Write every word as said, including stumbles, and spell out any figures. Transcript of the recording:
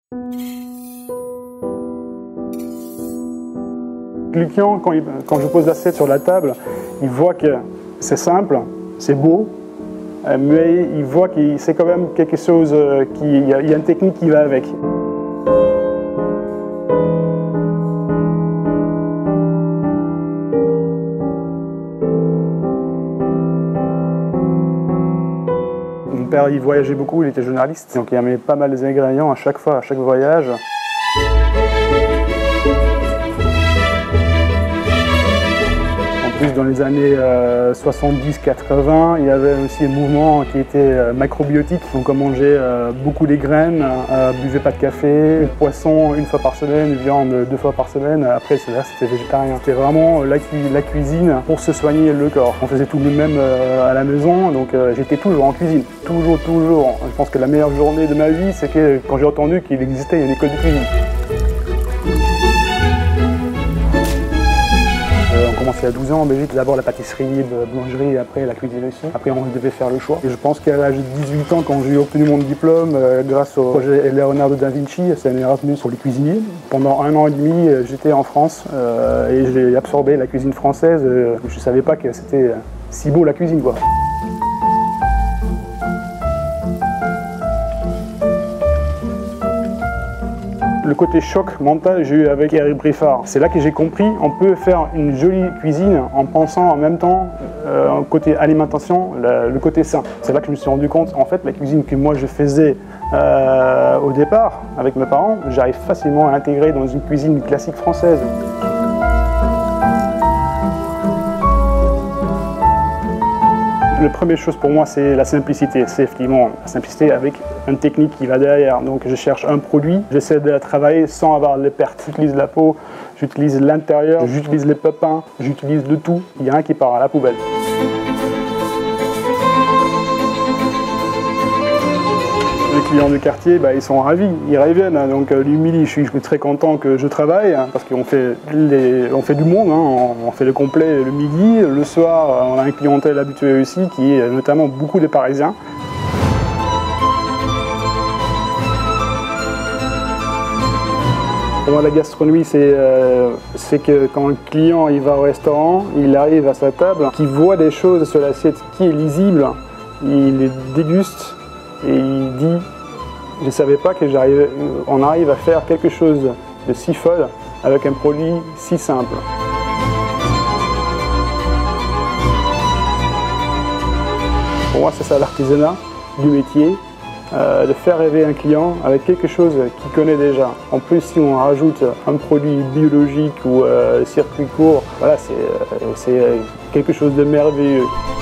Le client, quand, il, quand je pose l'assiette sur la table, il voit que c'est simple, c'est beau, mais il voit que c'est quand même quelque chose, qui, il y a une technique qui va avec. Mon père, il voyageait beaucoup, il était journaliste, donc il amenait pas mal des ingrédients à chaque fois, à chaque voyage. En plus, dans les années euh, soixante-dix quatre-vingt, il y avait aussi un mouvement qui était euh, macrobiotique. Donc on mangeait euh, beaucoup des graines, euh, buvait pas de café, poisson une fois par semaine, viande deux fois par semaine. Après, c'était végétarien. C'était vraiment la, cu la cuisine pour se soigner le corps. On faisait tout de même euh, à la maison, donc euh, j'étais toujours en cuisine. Toujours, toujours. Je pense que la meilleure journée de ma vie, c'est que quand j'ai entendu qu'il existait une école de cuisine. On commençait à douze ans en Belgique, d'abord la pâtisserie, la boulangerie, et après la cuisine aussi. Après on devait faire le choix. Et je pense qu'à l'âge de dix-huit ans, quand j'ai obtenu mon diplôme, euh, grâce au projet Leonardo da Vinci, c'est un Erasmus pour les cuisiniers. Pendant un an et demi, j'étais en France euh, et j'ai absorbé la cuisine française. Euh, je ne savais pas que c'était si beau la cuisine, quoi. Le côté choc mental, j'ai eu avec Eric Briffard. C'est là que j'ai compris, on peut faire une jolie cuisine en pensant en même temps euh, côté alimentation, le, le côté sain. C'est là que je me suis rendu compte, en fait, la cuisine que moi je faisais euh, au départ avec mes parents, j'arrive facilement à l'intégrer dans une cuisine classique française. La première chose pour moi, c'est la simplicité. C'est effectivement la simplicité avec une technique qui va derrière. Donc je cherche un produit, j'essaie de la travailler sans avoir les pertes. J'utilise la peau, j'utilise l'intérieur, j'utilise les pépins, j'utilise le tout. Il n'y a rien qui part à la poubelle. Les clients du quartier, bah, ils sont ravis, ils reviennent. Hein. Donc euh, le midi, je suis, je suis très content que je travaille hein, parce qu'on fait, les, on fait du monde, hein. on, on fait le complet le midi. Le soir, on a une clientèle habituée aussi qui est notamment beaucoup des Parisiens. Pour moi, la gastronomie, c'est euh, que quand le client il va au restaurant, il arrive à sa table, qu'il voit des choses sur l'assiette qui est lisible, il les déguste. Et il dit, je ne savais pas qu'on arrive à faire quelque chose de si folle avec un produit si simple. Pour moi, c'est ça l'artisanat du métier, euh, de faire rêver un client avec quelque chose qu'il connaît déjà. En plus, si on rajoute un produit biologique ou euh, circuit court, voilà, c'est euh, quelque chose de merveilleux.